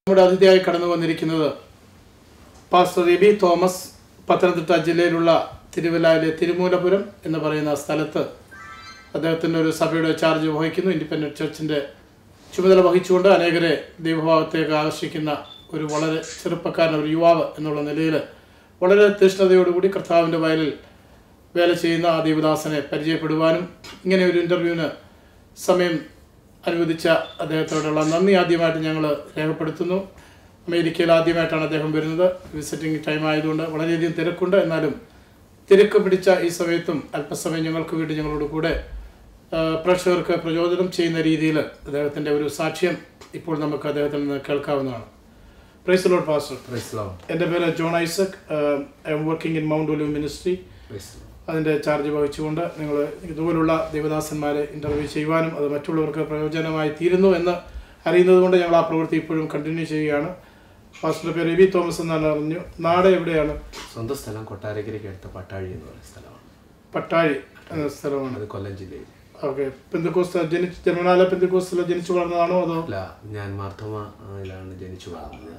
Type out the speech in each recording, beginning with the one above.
നമ്മുടെ അതിഥിയായി കടന്നു വന്നിരിക്കുന്നത് പാസ്റ്റർ എബി തോമസ്, പത്തനംതിട്ട ജില്ലയിലുള്ള തിരുവല്ലയിലെ തിരുമൂലപുരം എന്ന് പറയുന്ന സ്ഥലത്ത് അദ്ദേഹത്തിൻ്റെ ഒരു സഭയുടെ ചാർജ് വഹിക്കുന്നു. ഇൻഡിപെൻഡൻറ്റ് ചർച്ചിൻ്റെ ചുമതല വഹിച്ചുകൊണ്ട് അനേകരെ ദൈവഭാവത്തേക്ക് ആകർഷിക്കുന്ന ഒരു വളരെ ചെറുപ്പക്കാരൻ, ഒരു യുവാവ് എന്നുള്ള നിലയിൽ വളരെ തീഷ്ണതയോടുകൂടി കർത്താവിൻ്റെ വയലിൽ വേല ചെയ്യുന്ന ആ ദേവദാസനെ പരിചയപ്പെടുവാനും ഇങ്ങനെ ഒരു ഇൻ്റർവ്യൂവിന് സമയം അനുവദിച്ച അദ്ദേഹത്തോടുള്ള നന്ദി ആദ്യമായിട്ട് ഞങ്ങൾ രേഖപ്പെടുത്തുന്നു. അമേരിക്കയിൽ ആദ്യമായിട്ടാണ് അദ്ദേഹം വരുന്നത്. വിസിറ്റിംഗ് ടൈം ആയതുകൊണ്ട് വളരെയധികം തിരക്കുണ്ട്. എന്നാലും തിരക്ക് പിടിച്ച ഈ സമയത്തും അല്പസമയം ഞങ്ങൾക്ക് വേണ്ടി ഞങ്ങളോട് കൂടെ പ്രേക്ഷകർക്ക് പ്രചോദനം ചെയ്യുന്ന രീതിയിൽ അദ്ദേഹത്തിൻ്റെ ഒരു സാക്ഷ്യം ഇപ്പോൾ നമുക്ക് അദ്ദേഹത്തിൽ നിന്ന് കേൾക്കാവുന്നതാണ്. Praise the lord pastor. എൻ്റെ പേര് John Isaac. I am working in Mount Olive ministry. അതിൻ്റെ ചാർജ് വഹിച്ചുകൊണ്ട് നിങ്ങൾ ഇതുപോലുള്ള ദേവദാസന്മാരെ ഇൻ്റർവ്യൂ ചെയ്യുവാനും അത് മറ്റുള്ളവർക്ക് പ്രയോജനമായി തീരുന്നു എന്ന് അറിയുന്നത് കൊണ്ട് ഞങ്ങൾ ആ പ്രവൃത്തി ഇപ്പോഴും കണ്ടിന്യൂ ചെയ്യുകയാണ്. പാസ്റ്ററുടെ പേര് എബി തോമസ് എന്നാണ് അറിഞ്ഞു. നാട് എവിടെയാണ്? സ്വന്തം സ്ഥലം കൊട്ടാരക്കരയ്ക്ക് അടുത്ത പട്ടാഴി എന്ന് പറയുന്ന സ്ഥലമാണ്. പട്ടാഴി എന്ന സ്ഥലമാണ്. അത് കൊല്ലം ജില്ലയിൽ. ഓക്കെ. പെന്തക്കോസ്ത ജന്മനാല പെന്തക്കോസ്തിൽ ജനിച്ചു വളർന്നതാണോ അതോ? അല്ല, ഞാൻ മാർത്തോമയിലാണ് ജനിച്ചു വളർന്നത്.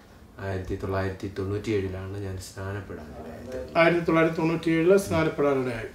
1997 ഞാൻ സ്നാനപ്പെടാനിടയായത്. 1997 സ്നാനപ്പെടാനിടയായി.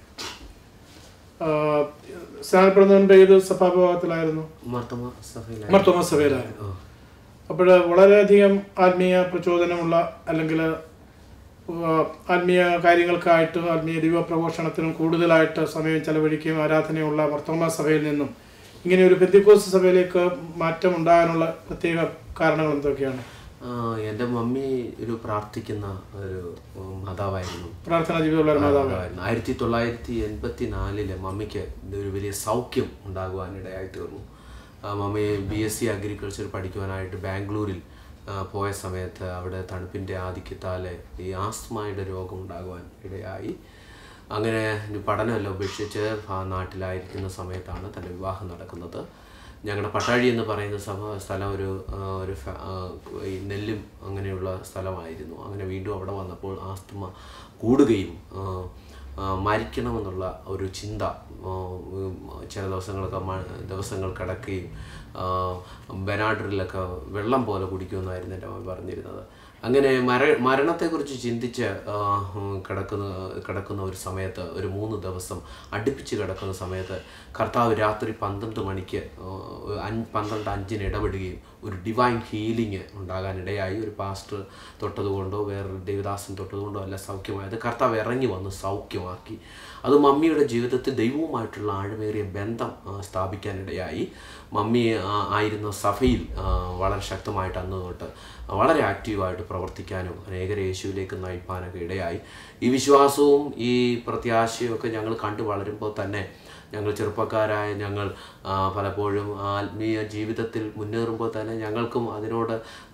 സ്നാനപ്പെടുന്നതിൻ്റെ ഏത് സഭാഭാവത്തിലായിരുന്നു? മാർത്തോമ സഭയിലായിരുന്നു. അപ്പോൾ വളരെയധികം ആത്മീയ പ്രചോദനമുള്ള അല്ലെങ്കിൽ ആത്മീയ കാര്യങ്ങൾക്കായിട്ട് ആത്മീയ ദൈവപ്രഘോഷണത്തിനും കൂടുതലായിട്ട് സമയം ചെലവഴിക്കുകയും ആരാധനയുള്ള മാർത്തോമ സഭയിൽ നിന്നും ഇങ്ങനെ ഒരു പെന്തക്കോസ്ത് സഭയിലേക്ക് മാറ്റം ഉണ്ടാകാനുള്ള പ്രത്യേക കാരണങ്ങൾ എന്തൊക്കെയാണ്? എൻ്റെ മമ്മി ഒരു പ്രാർത്ഥിക്കുന്ന ഒരു മാതാവായിരുന്നു. പ്രാർത്ഥനാ ജീവിതമുള്ള ഒരു മാതാവായിരുന്നു. 1984 മമ്മിക്ക് ഒരു വലിയ സൗഖ്യം ഉണ്ടാകുവാനിടയായി തീർന്നു. മമ്മി BSc അഗ്രികൾച്ചർ പഠിക്കുവാനായിട്ട് ബാംഗ്ലൂരിൽ പോയ സമയത്ത് അവിടെ തണുപ്പിൻ്റെ ആധിക്യത്താൽ ഈ ആസ്മയുടെ രോഗം ഉണ്ടാകുവാൻ ഇടയായി. അങ്ങനെ പഠനമെല്ലാം ഉപേക്ഷിച്ച് നാട്ടിലായിരിക്കുന്ന സമയത്താണ് തൻ്റെ വിവാഹം നടക്കുന്നത്. ഞങ്ങളുടെ പട്ടാഴി എന്ന് പറയുന്ന സ്ഥലം ഒരു ഈ നെല്ലും അങ്ങനെയുള്ള സ്ഥലമായിരുന്നു. അങ്ങനെ വീണ്ടും അവിടെ വന്നപ്പോൾ ആസ്തമ കൂടുകയും മരിക്കണമെന്നുള്ള ഒരു ചിന്ത ചില ദിവസങ്ങൾ കിടക്കുകയും ബെനാഡറിലൊക്കെ വെള്ളം പോലെ കുടിക്കുമെന്നായിരുന്നു എൻ്റെ അമ്മ പറഞ്ഞിരുന്നത്. അങ്ങനെ മരണത്തെക്കുറിച്ച് ചിന്തിച്ച് കിടക്കുന്ന ഒരു സമയത്ത്, ഒരു 3 ദിവസം അടുപ്പിച്ച് കിടക്കുന്ന സമയത്ത് കർത്താവ് രാത്രി 12 മണിക്ക് 12:05 ഇടപെടുകയും ഒരു ഡിവൈൻ ഹീലിംഗ് ഉണ്ടാകാനിടയായി. ഒരു പാസ്റ്റർ തൊട്ടതുകൊണ്ടോ വേറൊരു ദേവദാസൻ തൊട്ടതുകൊണ്ടോ അല്ല സൗഖ്യമായത്. കർത്താവ് ഇറങ്ങി വന്ന് സൗഖ്യമാക്കി. അത് മമ്മിയുടെ ജീവിതത്തിൽ ദൈവവുമായിട്ടുള്ള ആഴമേറിയ ബന്ധം സ്ഥാപിക്കാനിടയായി. മമ്മി ആയിരുന്ന സഭയിൽ വളരെ ശക്തമായിട്ട് അന്ന് തൊട്ട് വളരെ ആക്റ്റീവായിട്ട് പ്രവർത്തിക്കാനും അനേകരെ യേശുവിലേക്ക് നയിപ്പാനൊക്കെ ഇടയായി. ഈ വിശ്വാസവും ഈ പ്രത്യാശയും ഒക്കെ ഞങ്ങൾ കണ്ടു വളരുമ്പോൾ തന്നെ ഞങ്ങൾ ചെറുപ്പക്കാരായ ഞങ്ങൾ പലപ്പോഴും ആത്മീയ ജീവിതത്തിൽ മുന്നേറുമ്പോൾ തന്നെ ഞങ്ങൾക്കും അതിനോട്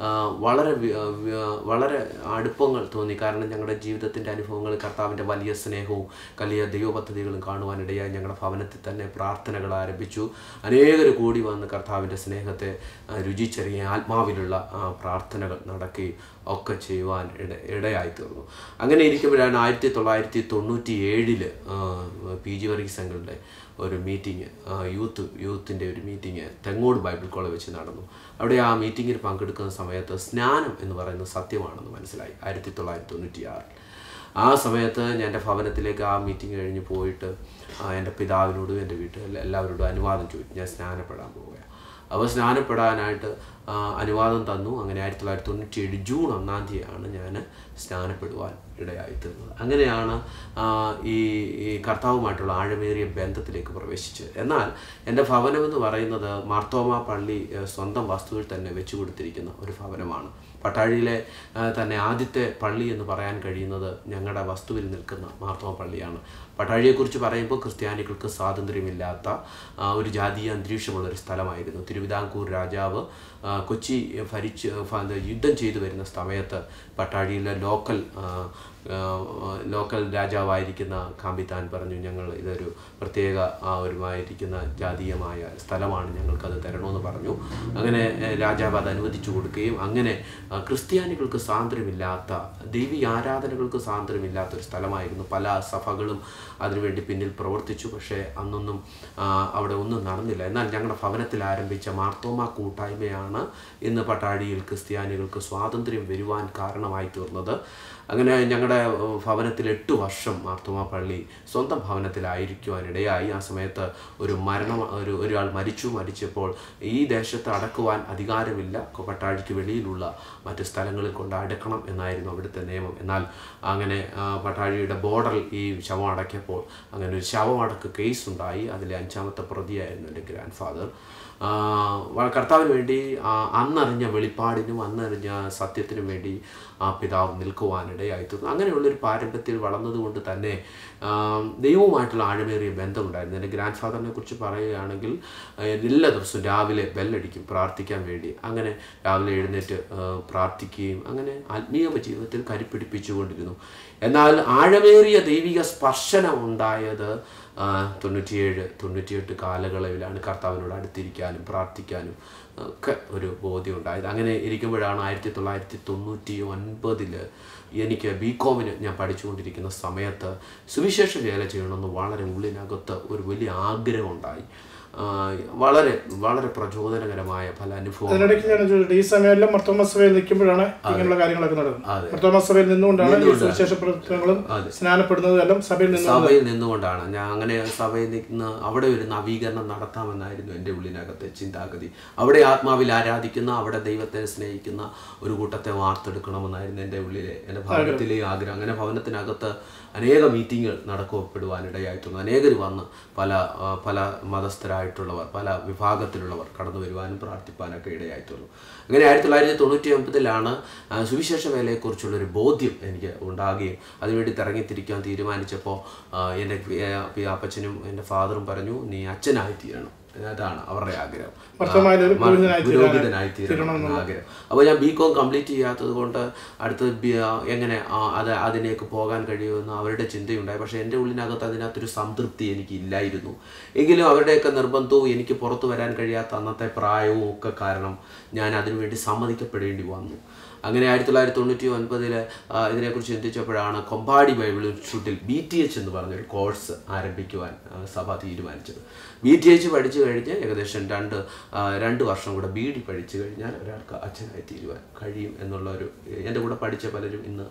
വളരെ അടുപ്പങ്ങൾ തോന്നി. കാരണം ഞങ്ങളുടെ ജീവിതത്തിൻ്റെ അനുഭവങ്ങൾ കർത്താവിൻ്റെ വലിയ സ്നേഹവും വലിയ ദൈവപദ്ധതികളും കാണുവാനിടയായി. ഞങ്ങളുടെ ഭവനത്തിൽ തന്നെ പ്രാർത്ഥനകൾ ആരംഭിച്ചു. അനേകർ കൂടി വന്ന് കർത്താവിൻ്റെ സ്നേഹത്തെ രുചിച്ചറിയാൻ ആത്മാവിലുള്ള പ്രാർത്ഥനകൾ നടക്കുകയും ഒക്കെ ചെയ്യുവാൻ ഇടയായി തീർന്നു. അങ്ങനെ ഇരിക്കുമ്പോഴാണ് 1997 PG വർഗീസ് അങ്കിളുടെ ഒരു മീറ്റിംഗ്, യൂത്തിൻ്റെ ഒരു മീറ്റിംഗ് തെങ്ങോട് ബൈബിൾ കോളേജ് വെച്ച് നടന്നു. അവിടെ ആ മീറ്റിങ്ങിൽ പങ്കെടുക്കുന്ന സമയത്ത് സ്നാനം എന്ന് പറയുന്നത് സത്യമാണെന്ന് മനസ്സിലായി. 1996 ആ സമയത്ത് ഞാൻ എൻ്റെ ഭവനത്തിലേക്ക് ആ മീറ്റിംഗ് കഴിഞ്ഞ് പോയിട്ട് എൻ്റെ പിതാവിനോടും എൻ്റെ വീട്ടിൽ എല്ലാവരോടും അനുവാദം ചോദിച്ചു. ഞാൻ സ്നാനപ്പെടാൻ പോവുകയാണ്. അപ്പോൾ സ്നാനപ്പെടാനായിട്ട് അനുവാദം തന്നു. അങ്ങനെ 1997 ജൂൺ 1 ഞാൻ സ്നാനപ്പെടുവാൻ ഇടയായിത്തീർന്നത്. അങ്ങനെയാണ് ഈ കർത്താവുമായിട്ടുള്ള ആഴമേറിയ ബന്ധത്തിലേക്ക് പ്രവേശിച്ചത്. എന്നാൽ എൻ്റെ ഭവനമെന്ന് പറയുന്നത് മാർത്തോമ പള്ളി സ്വന്തം വസ്തുവിൽ തന്നെ വെച്ചു കൊടുത്തിരിക്കുന്ന ഒരു ഭവനമാണ്. പട്ടാഴിയിലെ തന്നെ ആദ്യത്തെ പള്ളി എന്ന് പറയാൻ കഴിയുന്നത് ഞങ്ങളുടെ വസ്തുവിൽ നിൽക്കുന്ന മാർത്തോമ പള്ളിയാണ്. പട്ടാഴിയെക്കുറിച്ച് പറയുമ്പോൾ ക്രിസ്ത്യാനികൾക്ക് സ്വാതന്ത്ര്യമില്ലാത്ത ഒരു ജാതീയ അന്തരീക്ഷമുള്ളൊരു സ്ഥലമായിരുന്നു. തിരുവിതാംകൂർ രാജാവ് കൊച്ചി യുദ്ധം ചെയ്തു വരുന്ന സമയത്ത് പട്ടാഴിയിലെ ലോക്കൽ രാജാവായിരിക്കുന്ന കാമ്പിത്താൻ പറഞ്ഞു, ഞങ്ങൾ ഇതൊരു പ്രത്യേക ഒരുമായിരിക്കുന്ന ജാതീയമായ സ്ഥലമാണ്, ഞങ്ങൾക്കത് തരണമെന്ന് പറഞ്ഞു. അങ്ങനെ രാജാവ് അത് അനുവദിച്ചു കൊടുക്കുകയും അങ്ങനെ ക്രിസ്ത്യാനികൾക്ക് സ്വാതന്ത്ര്യമില്ലാത്ത, ദൈവീയ ആരാധനകൾക്ക് സ്വാതന്ത്ര്യമില്ലാത്ത ഒരു സ്ഥലമായിരുന്നു. പല സഭകളും അതിനുവേണ്ടി പിന്നിൽ പ്രവർത്തിച്ചു. പക്ഷേ അന്നൊന്നും അവിടെ ഒന്നും നടന്നില്ല. എന്നാൽ ഞങ്ങളുടെ ഭവനത്തിൽ ആരംഭിച്ച മാർത്തോമ കൂട്ടായ്മയാണ് സംഭവങ്ങളാണ് ഇന്ന് പട്ടാഴിയിൽ ക്രിസ്ത്യാനികൾക്ക് സ്വാതന്ത്ര്യം വരുവാൻ കാരണമായി തീർന്നത്. അങ്ങനെ ഞങ്ങളുടെ ഭവനത്തിൽ 8 വർഷം മാർത്തോമാ പള്ളി സ്വന്തം ഭവനത്തിലായിരിക്കുവാനിടയായി. ആ സമയത്ത് ഒരാൾ മരിച്ചപ്പോൾ ഈ ദേശത്ത് അടക്കുവാൻ അധികാരമില്ല, പട്ടാഴിക്ക് വെളിയിലുള്ള മറ്റ് സ്ഥലങ്ങളിൽ കൊണ്ട് അടക്കണം എന്നായിരുന്നു അവിടുത്തെ നിയമം. എന്നാൽ അങ്ങനെ പട്ടാഴിയുടെ ബോർഡറിൽ ഈ ശവം അടക്കിയപ്പോൾ അങ്ങനെ ഒരു ശവമടക്ക് കേസ് ഉണ്ടായി. അതിലെ 5ാമത്തെ പ്രതിയായിരുന്നു എൻ്റെ ഗ്രാൻഡ് ഫാദർ. കർത്താവിന് വേണ്ടി അന്നറിഞ്ഞ വെളിപ്പാടിനും അന്നറിഞ്ഞ സത്യത്തിനും വേണ്ടി ആ പിതാവ് നിൽക്കുവാനിടയായിത്തീർന്നു. അങ്ങനെയുള്ളൊരു പാരമ്പര്യത്തിൽ വളർന്നതുകൊണ്ട് തന്നെ ദൈവവുമായിട്ടുള്ള ആഴമേറിയ ബന്ധമുണ്ടായിരുന്നു. എൻ്റെ ഗ്രാൻഡ് ഫാദറിനെ കുറിച്ച് പറയുകയാണെങ്കിൽ എല്ലാ ദിവസവും രാവിലെ ബെല്ലടിക്കും പ്രാർത്ഥിക്കാൻ വേണ്ടി. അങ്ങനെ രാവിലെ എഴുന്നേറ്റ് പ്രാർത്ഥിക്കുകയും അങ്ങനെ ആത്മീയ ജീവിതത്തിൽ കരുപ്പിടിപ്പിച്ചുകൊണ്ടിരുന്നു. എന്നാൽ ആഴമേറിയ ദൈവിക സ്പർശനം ഉണ്ടായത് 97-98 കാലയളവിലാണ്. കർത്താവിനോട് അടുത്തിരിക്കാനും പ്രാർത്ഥിക്കാനും ഒക്കെ ഒരു ബോധ്യം ഉണ്ടായത്. അങ്ങനെ ഇരിക്കുമ്പോഴാണ് 1999 എനിക്ക് ബികോമിന് ഞാൻ പഠിച്ചുകൊണ്ടിരിക്കുന്ന സമയത്ത് സുവിശേഷ വേല ചെയ്യണമെന്ന് വളരെ ഉള്ളിനകത്ത് ഒരു വലിയ ആഗ്രഹം ഉണ്ടായി. വളരെ വളരെ പ്രചോദനകരമായ പല അനുഭവം. അതിനിടയ്ക്ക് ഞാൻ ചോദിച്ചിട്ട് ഈ സമയമെല്ലാം മർത്തോമാ സഭയിൽ നിൽക്കുമ്പോഴാണ് ഇങ്ങനെയുള്ള കാര്യങ്ങളൊക്കെ നടക്കുന്നത്. മർത്തോമാ സഭയിൽ നിന്നുകൊണ്ടാണ് സുവിശേഷ പ്രവർത്തനങ്ങളും സ്നാനപ്പെടുന്നതും എല്ലാം സഭയിൽ നിന്നുകൊണ്ടാണ്. ഞാൻ അങ്ങനെ സഭയിൽ നിന്ന് അവിടെ ഒരു നവീകരണം നടത്താമെന്നായിരുന്നു എൻ്റെ ഉള്ളിനകത്തെ ചിന്താഗതി. അവിടെ ആത്മാവിൽ ആരാധിക്കുന്ന, അവിടെ ദൈവത്തെ സ്നേഹിക്കുന്ന ഒരു കൂട്ടത്തെ വാർത്തെടുക്കണമെന്നായിരുന്നു എൻ്റെ ഉള്ളിലെ, എൻ്റെ ഭവനത്തിലെ ആഗ്രഹം. അങ്ങനെ ഭവനത്തിനകത്ത് അനേക മീറ്റിങ്ങുകൾ നടക്കപ്പെടുവാനിടയായിട്ടുണ്ട്. അനേകർ വന്ന് പല മതസ്ഥരായിട്ടുള്ളവർ, പല വിഭാഗത്തിലുള്ളവർ കടന്നു വരുവാനും പ്രാർത്ഥിപ്പാനൊക്കെ ഇടയായിട്ടുള്ളൂ. അങ്ങനെ 1999 സുവിശേഷ വേലയെക്കുറിച്ചുള്ളൊരു ബോധ്യം എനിക്ക് ഉണ്ടാകുകയും അതിനുവേണ്ടി തിരങ്ങിത്തിരിക്കാൻ തീരുമാനിച്ചപ്പോൾ എൻ്റെ അപ്പച്ചനും എൻ്റെ ഫാദറും പറഞ്ഞു, നീ അച്ഛനായിത്തീരണം. അതാണ് അവരുടെ ആഗ്രഹം, പുരോഹിതനായിത്തീരണം ആഗ്രഹം. അപ്പോൾ ഞാൻ ബികോം കംപ്ലീറ്റ് ചെയ്യാത്തത് കൊണ്ട് അടുത്ത് എങ്ങനെ അതിലേക്ക് പോകാൻ കഴിയുമെന്ന് അവരുടെ ചിന്തയുണ്ടായി. പക്ഷേ എൻ്റെ ഉള്ളിനകത്ത് അതിനകത്തൊരു സംതൃപ്തി എനിക്ക് ഇല്ലായിരുന്നു. എങ്കിലും അവരുടെയൊക്കെ നിർബന്ധവും എനിക്ക് പുറത്തു വരാൻ കഴിയാത്ത അന്നത്തെ പ്രായവും ഒക്കെ കാരണം ഞാൻ അതിനുവേണ്ടി സമ്മതിക്കപ്പെടേണ്ടി വന്നു. അങ്ങനെ 1999 ഇതിനെക്കുറിച്ച് ചിന്തിച്ചപ്പോഴാണ് കൊമ്പാടി ബൈബിൾ ഇൻസ്റ്റിറ്റ്യൂട്ടിൽ BTH എന്ന് പറഞ്ഞൊരു കോഴ്സ് ആരംഭിക്കുവാൻ സഭ തീരുമാനിച്ചത്. BTH പഠിച്ചു കഴിഞ്ഞ് ഏകദേശം 2 വർഷം കൂടെ BD പഠിച്ചു കഴിഞ്ഞാൽ ഒരാൾക്ക് അച്ഛനായി തീരുവാൻ കഴിയും എന്നുള്ളൊരു, എൻ്റെ കൂടെ പഠിച്ച പലരും ഇന്ന്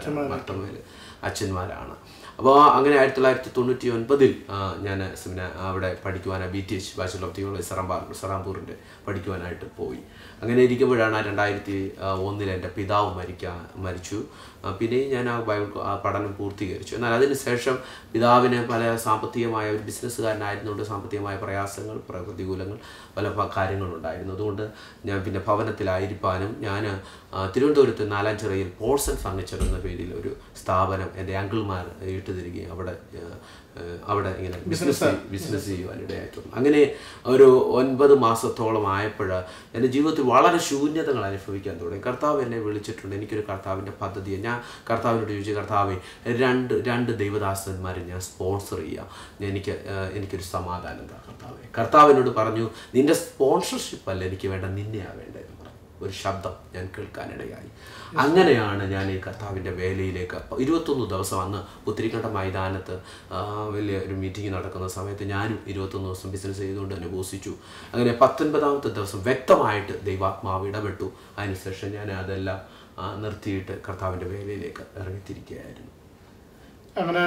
അച്ഛന്മാരാണ്. അപ്പോൾ അങ്ങനെ 1999 ഞാൻ അവിടെ പഠിക്കുവാൻ BTH ബാച്ചലർ ഓഫ് തിയോളജി സറാംപൂറിൻ്റെ പഠിക്കുവാനായിട്ട് പോയി. അങ്ങനെ ഇരിക്കുമ്പോഴാണ് 2001 എൻ്റെ പിതാവ് മരിച്ചു. പിന്നെയും ഞാൻ ആ പഠനം പൂർത്തീകരിച്ചു. എന്നാൽ അതിനുശേഷം പിതാവിന് പല സാമ്പത്തികമായ, ഒരു ബിസിനസ്സുകാരനായിരുന്നുകൊണ്ട് സാമ്പത്തികമായ പ്രയാസങ്ങൾ, പ്രതികൂലങ്ങൾ, പല കാര്യങ്ങളുണ്ടായിരുന്നു. അതുകൊണ്ട് ഞാൻ പിന്നെ ഭവനത്തിലായിരിക്കാനും ഞാൻ തിരുവനന്തപുരത്ത് നാലാഞ്ചിറയിൽ പോൾസൺ ഫർണിച്ചർ എന്ന പേരിൽ ഒരു സ്ഥാപനം എൻ്റെ അങ്കിൾമാർ ഇട്ടുതരികയും അവിടെ ഇങ്ങനെ ബിസിനസ് ചെയ്യുവാനിടയായിട്ടുണ്ട്. അങ്ങനെ ഒരു 9 മാസത്തോളം ആയപ്പോൾ എൻ്റെ ജീവിതത്തിൽ വളരെ ശൂന്യതകൾ അനുഭവിക്കാൻ തുടങ്ങി. കർത്താവ് എന്നെ വിളിച്ചിട്ടുണ്ട്. എനിക്കൊരു കർത്താവിൻ്റെ പദ്ധതി, ഞാൻ കർത്താവിനോട് ചോദിച്ചു, കർത്താവെ രണ്ട് ദൈവദാസന്മാരെ ഞാൻ സ്പോൺസർ ചെയ്യാം, എനിക്കൊരു സമാധാനം എന്താ കർത്താവെ. കർത്താവിനോട് പറഞ്ഞു, നിൻ്റെ സ്പോൺസർഷിപ്പ് അല്ല എനിക്ക് വേണ്ട, നിന്നെയാണ് വേണ്ടതെന്ന് പറഞ്ഞു. ഒരു ശബ്ദം ഞാൻ കേൾക്കാനിടയായി. അങ്ങനെയാണ് ഞാൻ ഈ കർത്താവിൻ്റെ വേലയിലേക്ക് 21 ദിവസം അന്ന് പുത്തിരിക്കണ്ട മൈതാനത്ത് വലിയ ഒരു മീറ്റിംഗ് നടക്കുന്ന സമയത്ത് ഞാനും 21 ദിവസം ബിസിനസ് ചെയ്തുകൊണ്ട് തന്നെ ഉപസിച്ചു. അങ്ങനെ 19ാമത്തെ ദിവസം വ്യക്തമായിട്ട് ദൈവാത്മാവ് ഇടപെട്ടു. അതിനുശേഷം ഞാൻ അതെല്ലാം നിർത്തിയിട്ട് കർത്താവിൻ്റെ വേലയിലേക്ക് ഇറങ്ങിത്തിരിക്കുകയായിരുന്നു. അങ്ങനെ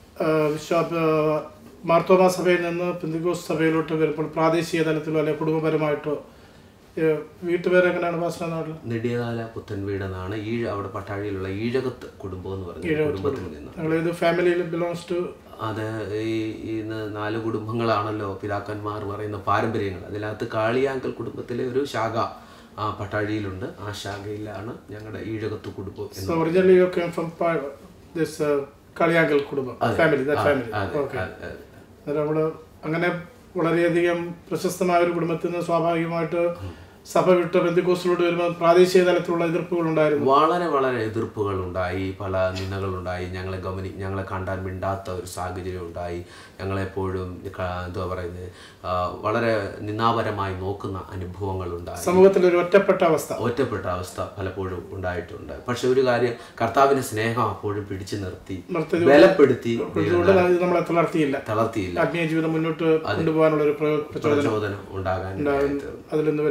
മാർത്തോമാ സഭയിൽ നിന്ന് പെന്തക്കോസ്ത് സഭയിലോട്ട് വരുമ്പോൾ പ്രാദേശിക തലത്തിലോ അല്ലെങ്കിൽ കുടുംബപരമായിട്ടോ വീട്ടുപേര് എങ്ങനെയാണ് പാസ്റ്റർ നാട്ടിൽ? നെടിയകാല പുത്തൻ വീട് എന്നാണ്. അവിടെ പട്ടാഴിയിലുള്ള ഈഴകത്ത് കുടുംബം എന്ന് പറഞ്ഞ കുടുംബത്തിൽ നിന്ന്. ഫാമിലിയിൽ ബിലോങ്സ് ടു അത് ഈ 4 കുടുംബങ്ങളാണല്ലോ പിതാക്കന്മാർ പറയുന്ന പാരമ്പര്യങ്ങൾ. അതിനകത്ത് കാളിയാങ്കൽ കുടുംബത്തിലെ ഒരു ശാഖ പട്ടാഴിയിലുണ്ട്. ആ ശാഖയിലാണ് ഞങ്ങളുടെ ഈഴകത്ത് കുടുംബം. കളിയാങ്കൽ കുടുംബം ഫാമിലി. അങ്ങനെ വളരെയധികം പ്രശസ്തമായ ഒരു കുടുംബത്തിൽ നിന്ന് സ്വാഭാവികമായിട്ട് സഭ വിട്ട് പെന്തക്കോസ്തിലോട്ട് വരുമ്പോൾ പ്രാദേശിക തലത്തിലുള്ള എതിർപ്പുകൾ ഉണ്ടായിരുന്നു. വളരെ എതിർപ്പുകൾ ഉണ്ടായി, പല നിന്ദകളുണ്ടായി. ഞങ്ങളെ കണ്ടാൻ മിണ്ടാത്ത ഒരു സാഹചര്യം ഉണ്ടായി. ഞങ്ങളെപ്പോഴും എന്താ പറയുന്നത്, വളരെ നിന്ദാപരമായി നോക്കുന്ന അനുഭവങ്ങളുണ്ടായി. സമൂഹത്തിൽ ഒരു ഒറ്റപ്പെട്ട അവസ്ഥ പലപ്പോഴും ഉണ്ടായിട്ടുണ്ട്. പക്ഷെ ഒരു കാര്യം, കർത്താവിന്റെ സ്നേഹം അപ്പോഴും പിടിച്ചു നിർത്തി, ബലപ്പെടുത്തി, നമ്മളെ തളർത്തിയില്ല. ആത്മീയ ജീവിതം മുന്നോട്ട് കൊണ്ടുപോകാനുള്ള ഒരു പ്രചോദനം ഉണ്ടാകാൻ, അതിൽ നിന്ന് വരെ ജീവിക്കും.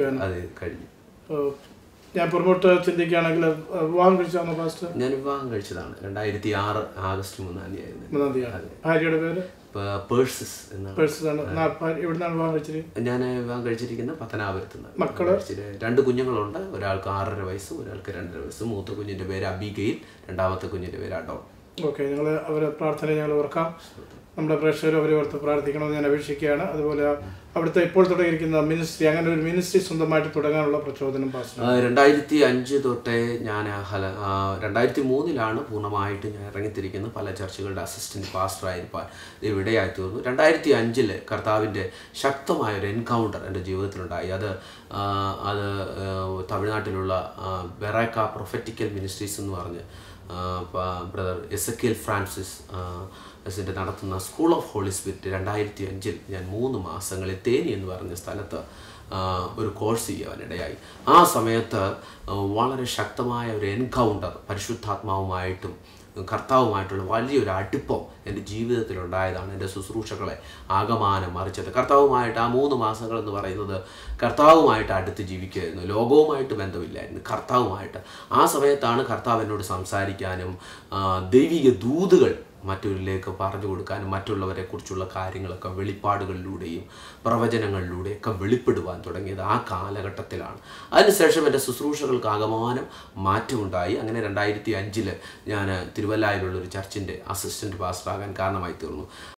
പഠിക്കുവാനും അത് കഴിഞ്ഞു. ഞാൻ പുറമോട്ട് ചിന്തിക്കുകയാണെങ്കിൽ വിവാഹം കഴിച്ചാണോ പാസ്റ്റർ? ഞാൻ വിവാഹം കഴിച്ചതാണ് 2006 ആഗസ്റ്റ് 3-ാം തീയതി. ഭാര്യയുടെ പേര് പേഴ്സസ് എന്നാണ്. എവിടുന്നാണ് വിവാഹം കഴിച്ചത്? ഞാൻ വിവാഹം കഴിച്ചിരിക്കുന്ന പത്തനാപുരത്ത് നിന്ന്. മക്കള്? 2 കുഞ്ഞുങ്ങളുണ്ട്. ഒരാൾക്ക് 6.5 വയസ്സും ഒരാൾക്ക് 2.5 വയസ്സും. മൂത്ത കുഞ്ഞിൻ്റെ പേര് അബിഗയിൽ, രണ്ടാമത്തെ കുഞ്ഞിൻ്റെ പേര് അഡോൺ. ഓക്കെ, ഞങ്ങൾ അവരെ പ്രാർത്ഥന ഞങ്ങൾ ഓർക്കാം. നമ്മുടെ പ്രേക്ഷകർ അവരെ ഓർത്ത് പ്രാർത്ഥിക്കണമെന്ന് ഞാൻ അപേക്ഷിക്കുകയാണ്. അതുപോലെ അവിടുത്തെ ഇപ്പോൾ തുടങ്ങിയിരിക്കുന്ന മിനിസ്ട്രി, അങ്ങനെ ഒരു മിനിസ്ട്രി സ്വന്തമായിട്ട് തുടങ്ങാനുള്ള പ്രചോദനം പാസ്റ്റർ? 2005 തൊട്ടേ ഞാൻ 2003 പൂർണ്ണമായിട്ട് ഞാൻ ഇറങ്ങിത്തിരിക്കുന്നത്. പല ചർച്ചുകളുടെ അസിസ്റ്റന്റ് പാസ്റ്ററായിരിക്കാൻ ഇവിടെയായി തീർന്നു. 2005 കർത്താവിൻ്റെ ശക്തമായൊരു എൻകൗണ്ടർ എൻ്റെ ജീവിതത്തിലുണ്ടായി. അത് തമിഴ്നാട്ടിലുള്ള ബെറാക്ക പ്രൊഫറ്റിക്കൽ മിനിസ്ട്രീസ് എന്ന് പറഞ്ഞ് ബ്രദർ എസക്കിൽ ഫ്രാൻസിസ് നടത്തുന്ന സ്കൂൾ ഓഫ് ഹോളി സ്പിരിറ്റ് 2005 ഞാൻ 3 മാസങ്ങളിൽ തേനി എന്ന് പറഞ്ഞ സ്ഥലത്ത് ഒരു കോഴ്സ് ചെയ്യുവാനിടയായി. ആ സമയത്ത് വളരെ ശക്തമായ ഒരു എൻകൗണ്ടർ പരിശുദ്ധാത്മാവുമായിട്ടും കർത്താവുമായിട്ടുള്ള വലിയൊരു അടുപ്പം എൻ്റെ ജീവിതത്തിലുണ്ടായതാണ് എൻ്റെ ശുശ്രൂഷകളെ ആകമാനം മറിച്ചത്. കർത്താവുമായിട്ട് ആ 3 മാസങ്ങൾ എന്ന് പറയുന്നത് കർത്താവുമായിട്ട് അടുത്ത് ജീവിക്കുകയായിരുന്നു. ലോകവുമായിട്ട് ബന്ധമില്ലായിരുന്നു, കർത്താവുമായിട്ട്. ആ സമയത്താണ് കർത്താവ് എന്നോട് സംസാരിക്കാനും ദൈവിക ദൂതുകൾ മറ്റൊരിലേക്ക് പറഞ്ഞു കൊടുക്കാനും മറ്റുള്ളവരെ കുറിച്ചുള്ള കാര്യങ്ങളൊക്കെ വെളിപ്പാടുകളിലൂടെയും പ്രവചനങ്ങളിലൂടെയൊക്കെ വെളിപ്പെടുവാൻ തുടങ്ങിയത് ആ കാലഘട്ടത്തിലാണ്. അതിനുശേഷം എൻ്റെ ശുശ്രൂഷകൾക്ക് ആകമാനം മാറ്റമുണ്ടായി. അങ്ങനെ 2005 ഞാൻ തിരുവല്ലായിലുള്ളൊരു ചർച്ചിൻ്റെ അസിസ്റ്റൻറ്റ് പാസ്റ്ററാകാൻ കാരണമായി തീർന്നു.